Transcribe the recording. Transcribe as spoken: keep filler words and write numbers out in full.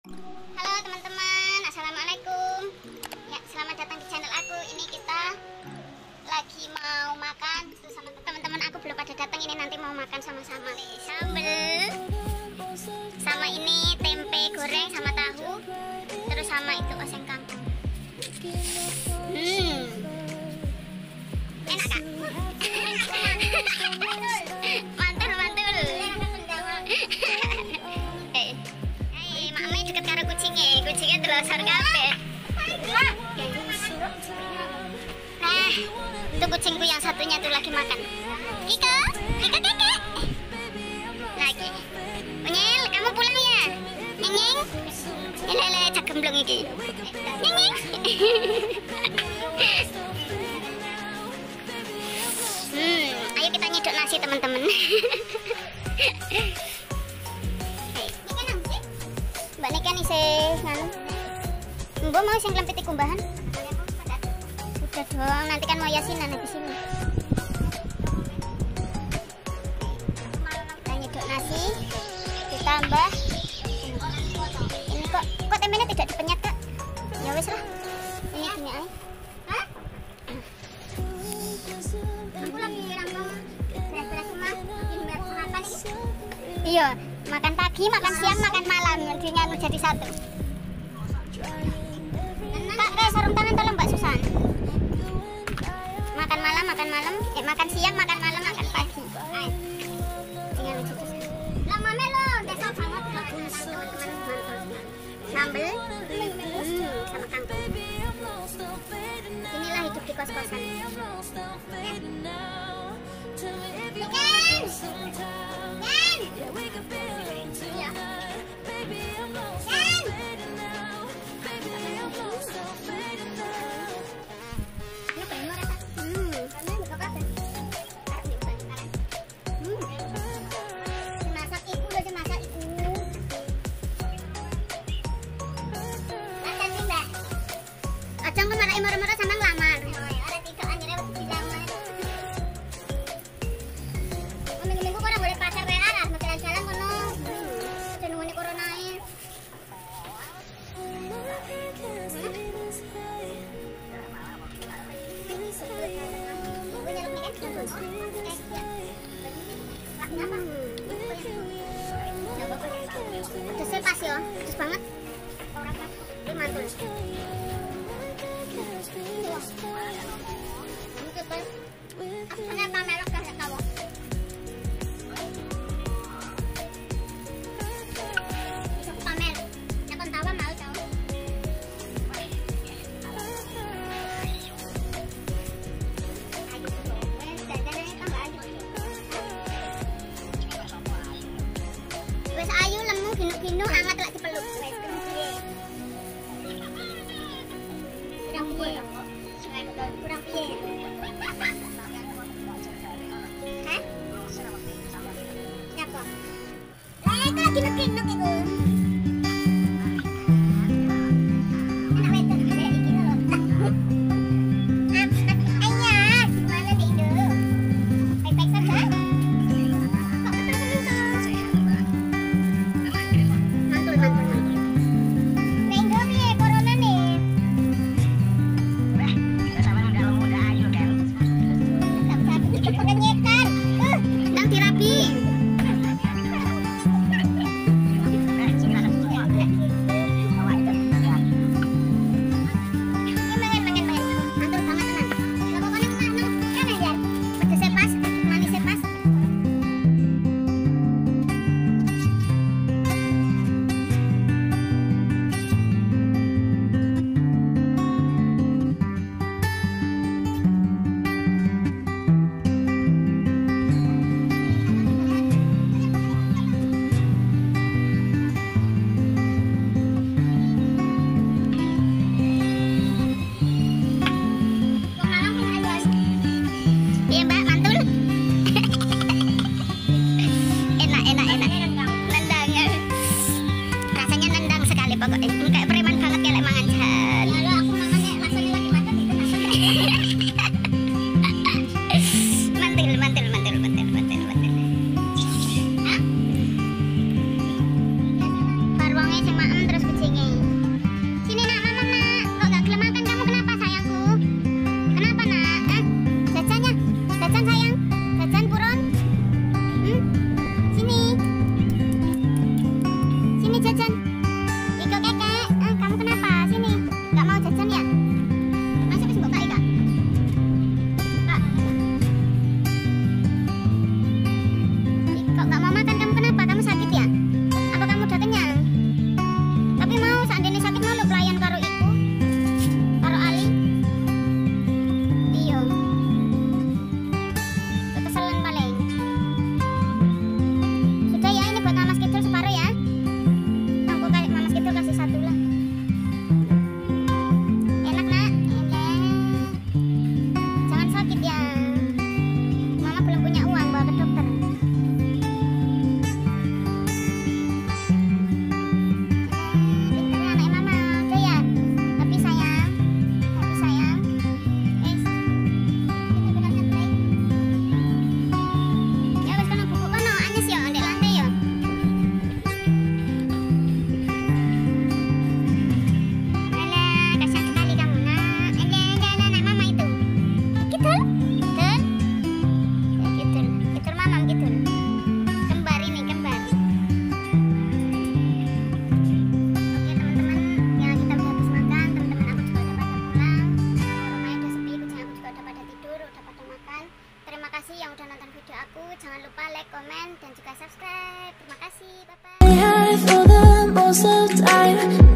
Halo teman-teman, assalamualaikum. Ya, selamat datang di channel aku. Ini kita lagi mau makan sama teman-teman aku, belum pada datang. Ini nanti mau makan sama-sama nih. Sambal, sama ini tempe goreng sama tahu, terus sama itu oseng kangkung. Hmm, enak kak? Mantul mantul. Mami deket karo kucingnya, kucingnya telosor kabeh. Nah, itu kucingku yang satunya tuh lagi makan. Kiko, Kiko kakek. Lagi. Unyil, kamu pulang ya? Nyeng, lele cak gemblong iki. Nyeng. Hmm, ayo kita nyedok nasi teman-teman. Mbak Nika nih sih nganu. Mbak mau sing lempiti kumbahan? Sudah dong, nanti kan mau yasinan di sini. Kita nyedok nasi, ditambah ini kok kok tempenya tidak dipenyet kak? Ya wes lah, ini gini aja. Hah? Aku lagi langsung beres-beres semua, bikin beres makan ini. Iya. Makan pagi, makan siang, makan malam, nganu jadi satu. Kak, kayak sarung tangan tolong Mbak Susan. Makan malam, makan malam, eh makan siang, makan malam, makan pagi. Tinggal jadi satu. Lah mame lo, desa banget sambel, hmm, sama kangkung. Inilah hidup di kos-kosan. Ajang kok malah imor-imor sama ngelamar. Ada tiga anjir wis dilamar. Minggu-minggu kok ora boleh pasar wae lah, jalan-jalan kono. Jenenge corona ae. Ada sepas yo, terus banget. Ini mantul. Kenapa melok kasih kamu? Bisa pamer. Jangan tawa mau tahu. Wes ayu lemu ginu-ginu anget lek dipeluk. Kurang piye? Kurang piye? Hah? Siapa? Lah itu lagi nekik-nekik itu. Anak wedok kayak iki lho. Ayah, gimana nih itu? Baik-baik saja? Kok ketemu mantul, mantul, mantul. Nah, Indo piye corona nih? Penyekan, uh, sedang terapi. Terus aku. Jangan lupa like, comment, dan juga subscribe. Terima kasih, bye bye. I have all the most of time.